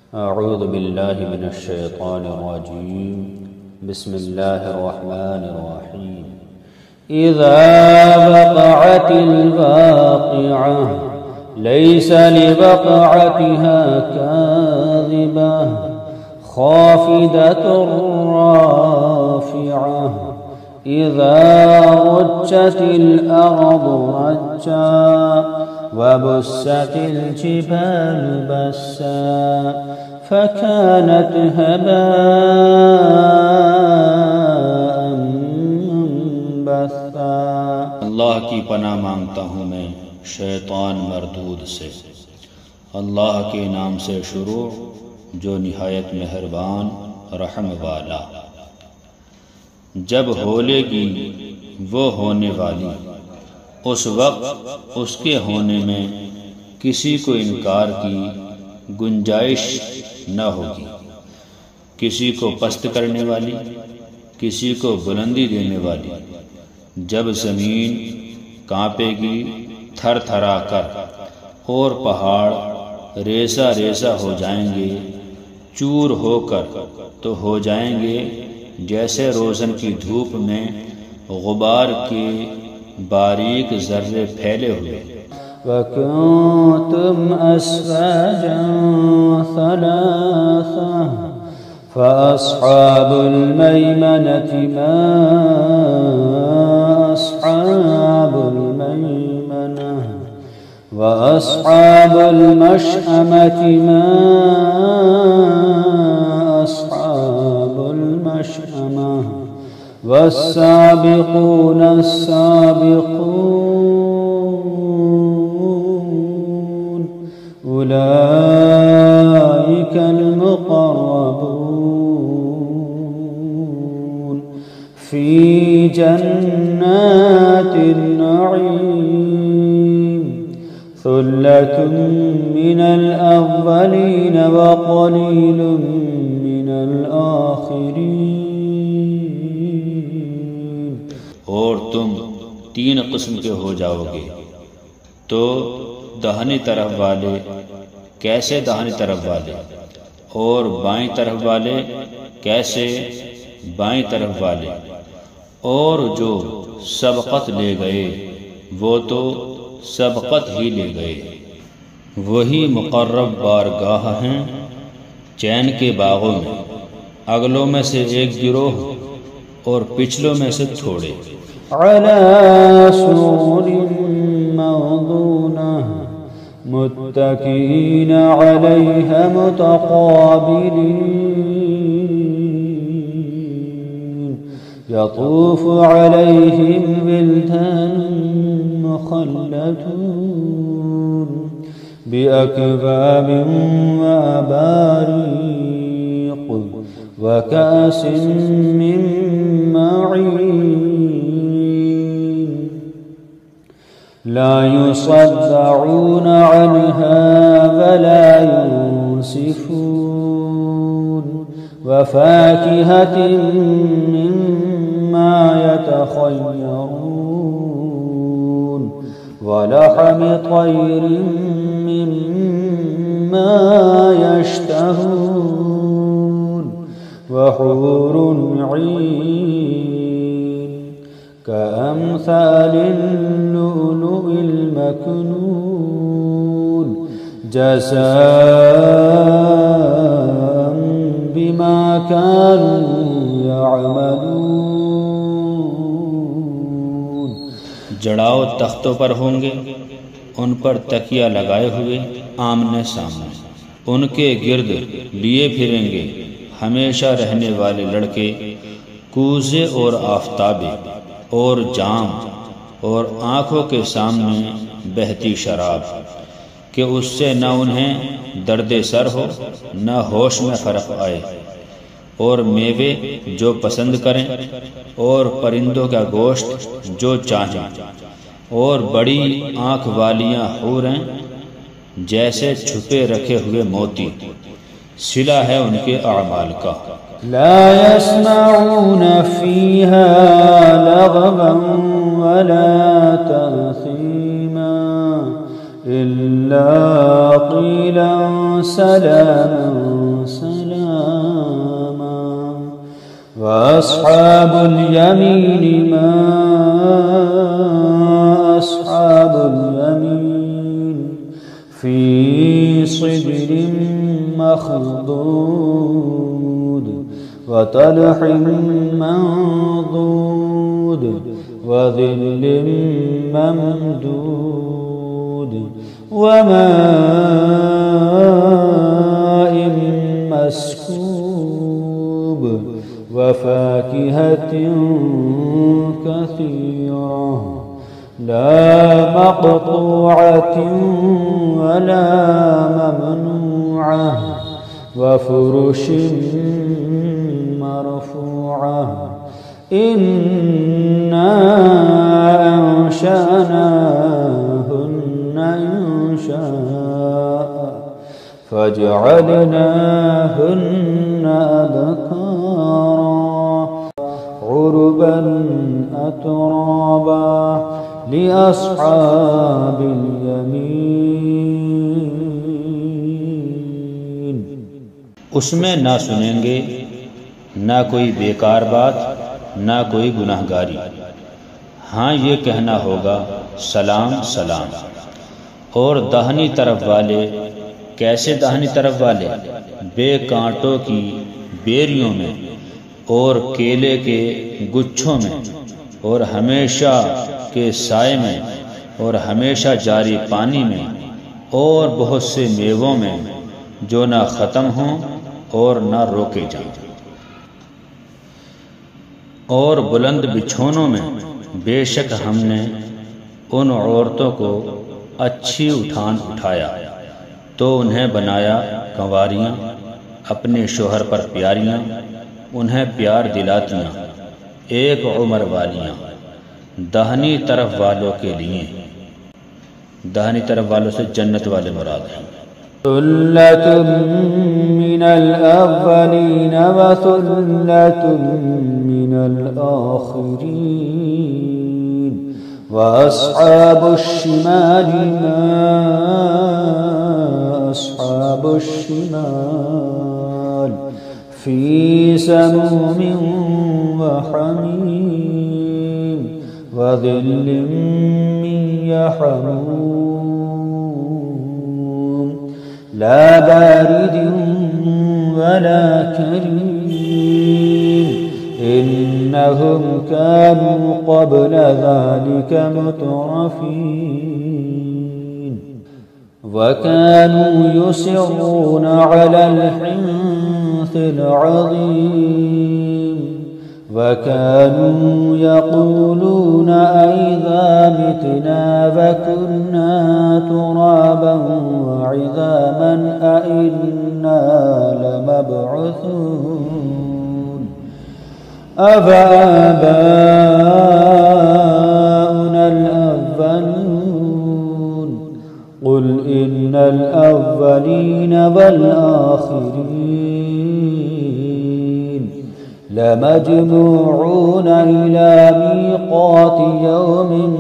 अऊज़ु बिल्लाहि मिनश शैतानिर रजीम। बिस्मिल्लाहिर रहमानिर रहीम। इज़ा वक़अतिल वाक़िअह लैसा लिवक़अतिहा काज़िबह ख़ाफ़िदतुर राफ़िअह इज़ा रुज्जतिल अर्दु रज्जा वबुस्सतिल जिबालु बस्सा फ़कानत हबाअन मुंबस्सा। अल्लाह की पनाह मांगता हूँ मैं शैतान मरदूद से। अल्लाह के नाम से शुरू जो निहायत मेहरबान रहम वाला। जब होलेगी वो होने वाली, उस वक्त उसके होने में किसी को इनकार की गुंजाइश न होगी। किसी को पस्त करने वाली, किसी को बुलंदी देने वाली। जब ज़मीन कांपेगी थर थरा कर और पहाड़ रेसा रेसा हो जाएंगे, चूर होकर तो हो जाएंगे जैसे रोज़न की धूप में गुबार के बारीक ज़र्रे फैले हुए। वकुंतुम अस्वाजन सलासा फ़अस्हाबुल मैमनति मा अस्हाबुल मैमनह व अस्हाबुल मशअमति मा अस्हाबुल मशअमह वस्साबिक़ून अस्साबिक़ून उलाइकल मुक़र्रबून फ़ी जन्नातिन नईम सुल्लतुम मिनल अव्वलीन व क़लीलुम मिनल आखिरीन। और तुम 3 किस्म के हो जाओगे, तो दाहिनी तरफ वाले कैसे दाहिनी तरफ वाले, और बाईं तरफ वाले कैसे बाईं तरफ वाले। और जो सबकत ले गए वो तो सबकत ही ले गए। वही मुकर्रब बारगाह हैं चैन के बागों में, अगलों में से एक गिरोह और पिछलों में से थोड़े। अला सुरुरिन मौदूनह मुत्तकीन अलैहा मुतक़ाबिलीन यतूफ़ु अलैहिम विल्दानुन मुख़ल्लदून बिअकवाबिन व अबारीक़ व कासिन मिन मईन ला युसद्दऊन अन्हा वला युंसिफून व फ़ाकिहतिन मिम्मा यतख़य्यरून व लहमि तयरिन मिम्मा यश्तहून व हूरुन ईन कअम्सालिल लुअलुइल मकनून जज़ाअन बिमा कानू यअमलून। जड़ाओ तख्तों पर होंगे, उन पर तकिया लगाए हुए आमने सामने। उनके गिर्द लिए फिरेंगे हमेशा रहने वाले लड़के, कूजे और आफताबे और जाम, और आँखों के सामने बहती शराब कि उससे न उन्हें दर्द सर हो न होश में फ़र्क आए। और मेवे जो पसंद करें, और परिंदों का गोश्त जो चाहें, और बड़ी आँख वालियाँ हूरें जैसे छुपे रखे हुए मोती। सिला है उनके अमाल का। ला यस्मऊन फ़ीहा लगवन वला तअसीमा इल्ला क़ीलन सलामन वअस्हाबुल यमीन मा अस्हाबुल यमीन फी सिदरिन मखदूद व तलहिन मंदूद व ज़िल्लिन ममदूद व माइन मस्कूब व फाकिहतिन कसीरा ला मक़तूअतिन वला ममनूअह व फुरुशिन मरफूअह इन्ना अंशअनाहुन्ना इंशाअ फजअलनाहुन्ना अबकारा उरुबन अतराबा लिअस्हाबिल यमीन। उसमें ना सुनेंगे ना कोई बेकार बात, ना कोई गुनाहगारी। हाँ, ये कहना होगा सलाम सलाम। और दाहिनी तरफ वाले, कैसे दाहिनी तरफ वाले? बेकांटों की बेरियों में और केले के गुच्छों में और हमेशा के साए में और हमेशा जारी पानी में और बहुत से मेवों में जो ना ख़त्म हों और ना रोके जाएं। और बुलंद बिछौनों में बेशक हमने उन औरतों को अच्छी उठान उठाया तो उन्हें बनाया कंवारियाँ, अपने शोहर पर प्यारियाँ, उन्हें प्यार दिलातियाँ, एक उम्र वालियाँ। दाहिनी तरफ वालों के लिए, दाहिनी तरफ वालों से जन्नत वाले मुराद हैं। सुल्लतुम मिनल अव्वलीन व सुल्लतुम मिनल आखिरीन व अस्हाबुश शिमालि मा अस्हाबुश शिमाल फी समूमिन व हमीम व ज़िल्लिन मिन यहमूम ला बारिदिन वला करीम इन्नहुम कानू क़ब्ल ज़ालिका मुतरफीन व कानू युसिर्रूना अलल हिन्सिल अज़ीम व कानू यक़ूलूना अइज़ा मितना व कुन्ना तुराबन व इज़ामन अइन्ना लमबअूसून अवआबाउनल अव्वलून क़ुल इन्नल अव्वलीन वल आखिरीन लमजमूऊन इला मीक़ाति यौमिन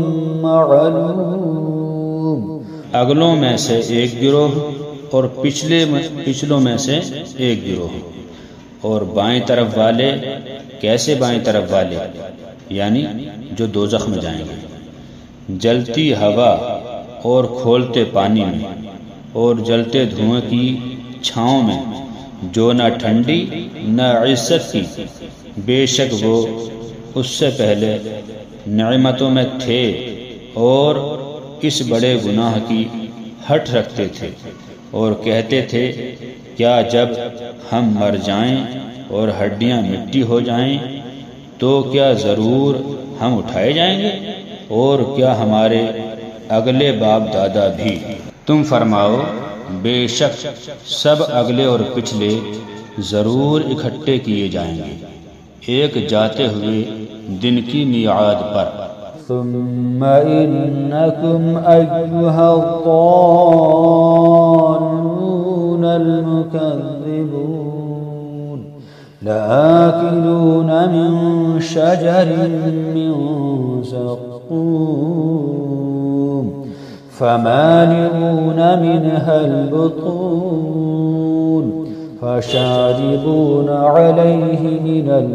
मअलूम। अगलों में से एक गिरोह और पिछलों में से एक गिरोह। और बाएं तरफ वाले, कैसे बाएं तरफ वाले? यानी जो दोज़ख में जाएंगे। जलती हवा और खोलते पानी में और जलते धुएं की छाँव में, जो न ठंडी न इज्जत की, बेशक वो उससे पहले नेमतों में थे और इस बड़े गुनाह की हट रखते थे और कहते थे, क्या जब हम मर जाएं और हड्डियां मिट्टी हो जाएं तो क्या ज़रूर हम उठाए जाएंगे? और क्या हमारे अगले बाप दादा भी? तुम फरमाओ, बेशक सब अगले और पिछले ज़रूर इकट्ठे किए जाएंगे एक जाते हुए दिन की मियाद पर। सुम्मा इन्नकुम अय्युहद्दाल्लूनल मुकज़्ज़िबून लाकिलून मिन शजरिन मिन ज़क़्क़ूम फमालिऊन मिनहल बुतून फशारिबून अलैहि मिनल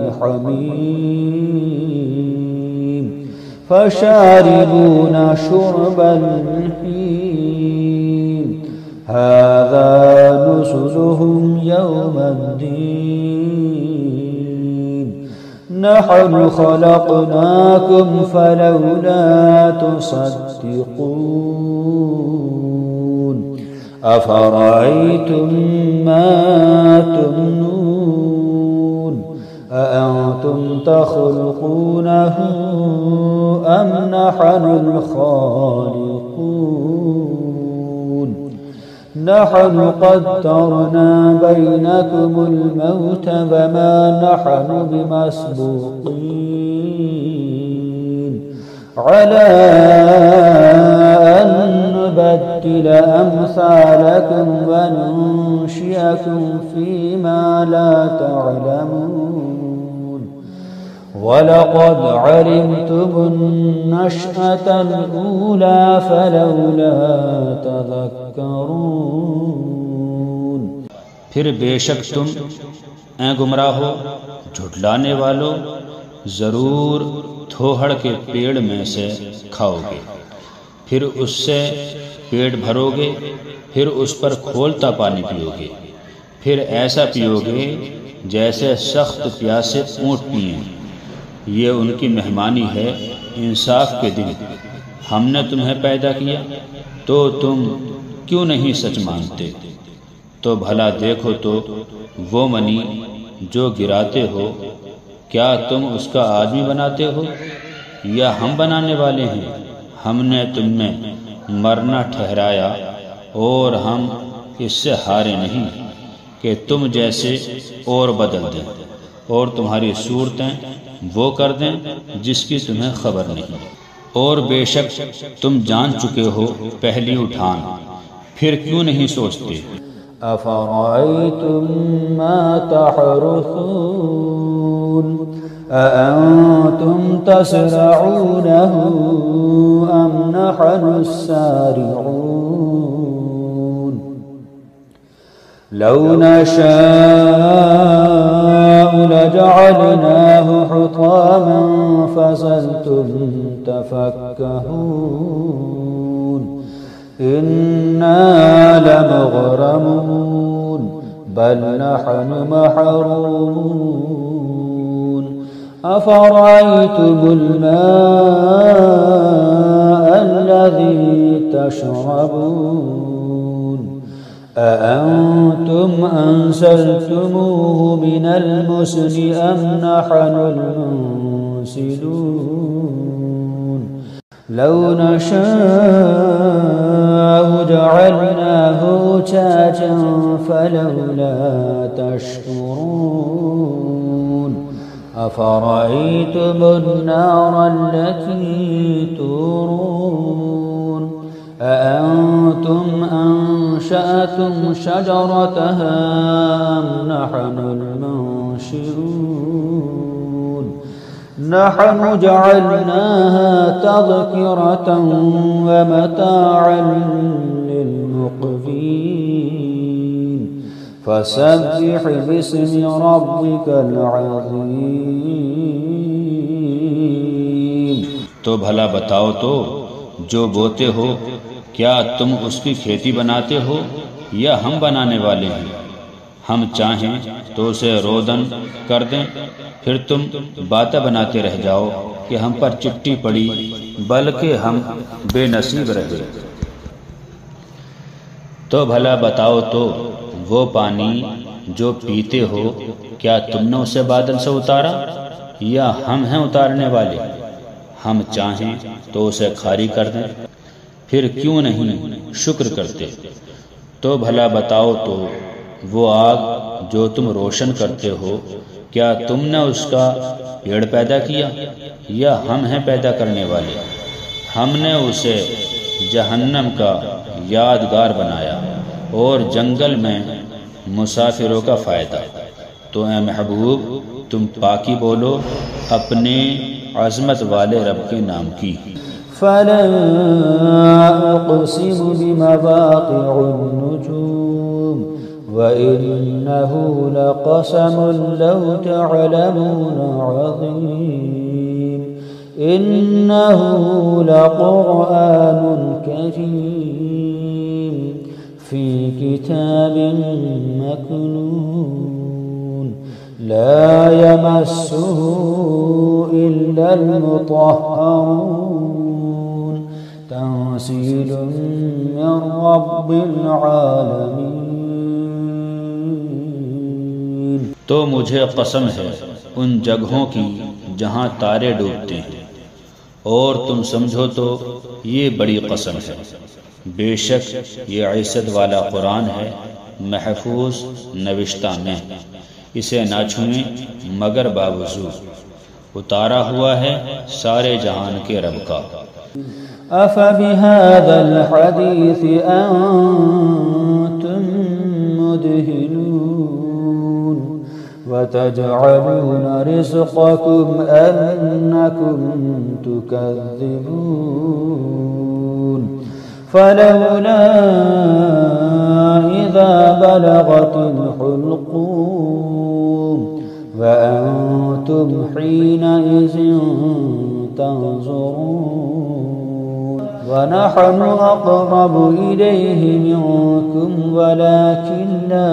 हमीम फशारिबून शुरबल हीम हाज़ा नुज़ुलुहुम यौमद्दीन नहनु खलक़नाकुम फलौला तुसद्दिक़ून अफ़रअय्तुम मा तुमनून अअंतुम तख़्लुक़ूनहु अम नहनुल ख़ालिक़ून नहनु क़द्दरना बैनकुमुल मौत वमा नहनु बिमस्बूक़ीन अला अन नुबद्दिल अम्सालकुम व नुनशिअकुम फ़ीमा ला तअलमून वलक़द अलिमतुमुन्नशअतल ऊला फलौला तज़क्करून। फिर बेशक तुम ऐ गुमराहो झुठलाने वालों ज़रूर थोहड़ के पेड़ में से खाओगे, फिर उससे पेट भरोगे, फिर उस पर खोलता पानी पियोगे, फिर ऐसा पियोगे जैसे सख्त प्यासे ऊँट पिएं। ये उनकी मेहमानी है इंसाफ के दिन। हमने तुम्हें पैदा किया तो तुम क्यों नहीं सच मानते? तो भला देखो तो वो मनी जो गिराते हो, क्या तुम उसका आदमी बनाते हो या हम बनाने वाले हैं? हमने तुम्हें मरना ठहराया और हम इससे हारे नहीं कि तुम जैसे और बदल दें और तुम्हारी सूरतें वो कर दें जिसकी तुम्हें खबर नहीं। और बेशक तुम जान चुके हो पहली उठान, फिर क्यों नहीं सोचते? अफ़रअय्तुम मा तहरुसून अअंतुम तज़रऊनहु अम नहनुस सारिऊन लौ नशाअ लजअलनाहु हुतामन फज़ल्तुम तफ़क्कहून इन्ना लमुग़रमून बल नहनु महरूमून अफ़रअय्तुमुल माअ अल्लज़ी तशरबून अअंतुम अंज़लतुमूहु मिनल मुज़्नि अम नहनुल मुनज़िलून लौ नशाअ जअलनाहु उजाजन फलौला तशकुरून अफ़रअय्तुमुन नार अल्लती तूरून अअंतुम अंशअतुम शजरतहा अम नहनुल मुनशिरून नहनु जअलनाहा तज़किरतन व मताअन लिलमुक़वीन फसब्बिह बिस्मि रब्बिकल अज़ीम। तो भला बताओ तो जो बोते हो, क्या तुम उसकी खेती बनाते हो या हम बनाने वाले हैं? हम चाहें तो उसे रोदन कर दें, फिर तुम बातें बनाते रह जाओ कि हम पर चिट्ठी पड़ी, बल्कि हम बेनसीब रहे। तो भला बताओ तो वो पानी जो पीते हो, क्या तुमने उसे बादल से उतारा या हम हैं उतारने वाले? हम चाहें तो उसे खारी कर दें, फिर क्यों नहीं शुक्र करते? तो भला बताओ तो वो आग जो तुम रोशन करते हो, क्या तुमने उसका पेड़ पैदा किया या हम हैं पैदा करने वाले? हमने उसे जहन्नम का यादगार बनाया और जंगल में मुसाफिरों का फ़ायदा। तो ए महबूब, तुम पाकी बोलो अपने अज़मत वाले रब के नाम की। फला उक़सिमु बिमवाक़िउन नुजूम वइन्नहु लक़समुन लौ तअलमून अज़ीम इन्नहु लक़ुरआनुन करीम फ़ी किताबिन मकनून ला यमस्सुहु इल्लल मुतहहरून तंज़ीलुम मिन रब्बिल आलमीन। तो मुझे कसम है उन जगहों की जहाँ तारे डूबते हैं, और तुम समझो तो ये बड़ी कसम है। बेशक ये इज़्ज़त वाला कुरान है, महफूज नविश्ता में, इसे ना छुएं मगर बावजूद उतारा हुआ है सारे जहान के रब का। अफ़बिहाज़ल हदीस अंतुम मुदहिनून वतजअलून रिज़्क़कुम अन्नकुम तुकज़्ज़िबून फलौला इज़ा बलगतिल हुल्क़ूम वअंतुम हीनइज़िन तंज़ुरून वनहनु अक़रबु इलैहि मिनकुम वलाकिन ला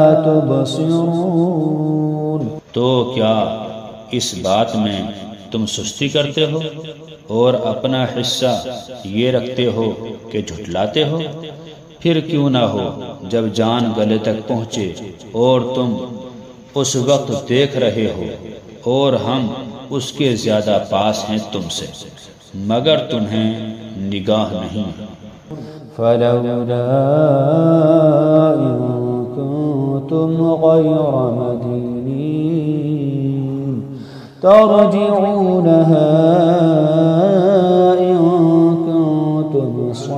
तुबसिरून। तो क्या इस बात में तुम सुस्ती करते हो और अपना हिस्सा ये रखते हो कि झुठलाते हो? फिर क्यों ना हो जब जान गले तक पहुँचे और तुम उस वक्त देख रहे हो और हम उसके ज्यादा पास हैं तुमसे, मगर तुम्हें निगाह नहीं। फलौला इन कुंतुम गैर मदीनीन तर्जिऊनहा इन कुंतुम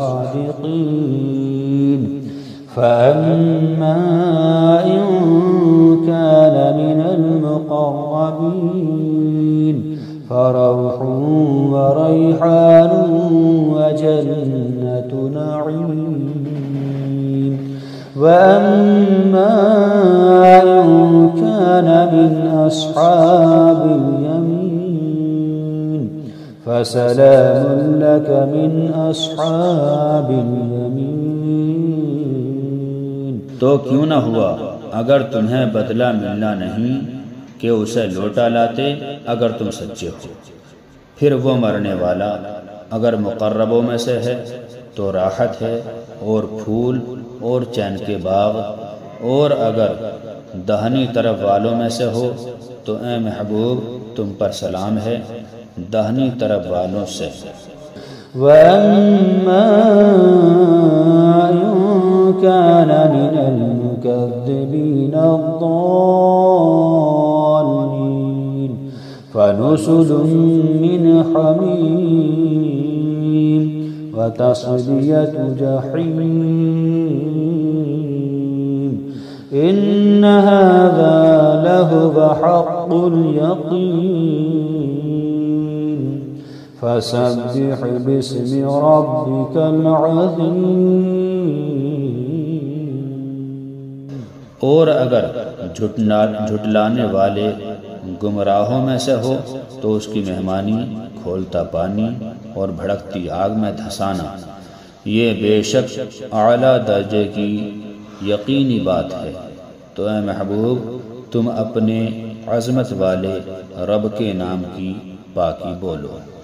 सादिकीन फअम्मा इन कान मिनल मुक़र्रबीन फरौह व रैहान व जन्नतु नईम वअम्मा इन कान मिन अस्हाबिल यमीन फसलामुन लक मिन अस्हाबिल यमीन। तो क्यों न हुआ अगर तुम्हें बदला मिलना नहीं कि उसे लौटा लाते अगर तुम सच्चे हो। फिर वो मरने वाला अगर मुक़र्रबों में से है तो राहत है और फूल और चैन के बाग, और अगर दाहिनी तरफ वालों में से हो तो ए महबूब तुम पर सलाम है दाहिनी तरफ वालों से। वअम्मा इन कान मिनल मुकज़्ज़िबीन अद्दाल्लीन फनुज़ुलुम मिन हमीम व तस्लियतु जहीम इन्न हाज़ा लहुव हक़्क़ुल यक़ीन फसब्बिह बिस्मि रब्बिकल अज़ीम। और अगर झुटलाने वाले गुमराहों में से हो तो उसकी मेहमानी खोलता पानी और भड़कती आग में धंसाना, ये बेशक आला दर्जे की यकीनी बात है। तो ए महबूब तुम अपने अज़मत वाले रब के नाम की पाकी बोलो।